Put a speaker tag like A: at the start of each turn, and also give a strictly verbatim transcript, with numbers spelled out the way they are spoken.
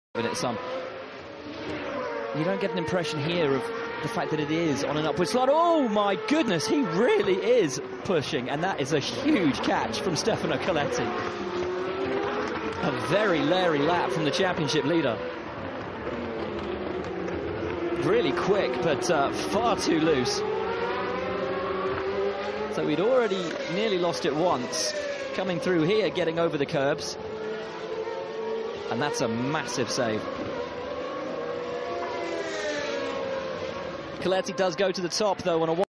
A: it some. You don't get an impression here of the fact that it is on an upward slide. Oh my goodness, he really is pushing, and that is a huge catch from Stefano Colleti. A very leery lap from the championship leader. Really quick, but uh, far too loose. So we'd already nearly lost it once, coming through here, getting over the curbs. And that's a massive save. Colleti does go to the top, though, on a